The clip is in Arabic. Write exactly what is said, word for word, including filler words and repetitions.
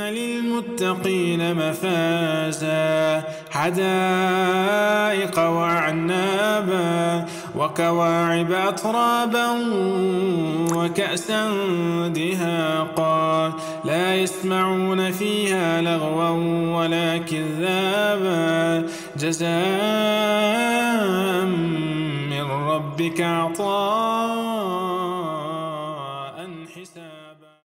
للمتقين مفازا حدائق وأعنابا وكواعب أترابا وكأسا دهاقا لا يسمعون فيها لغوا ولا كذابا جزاء من ربك عطاء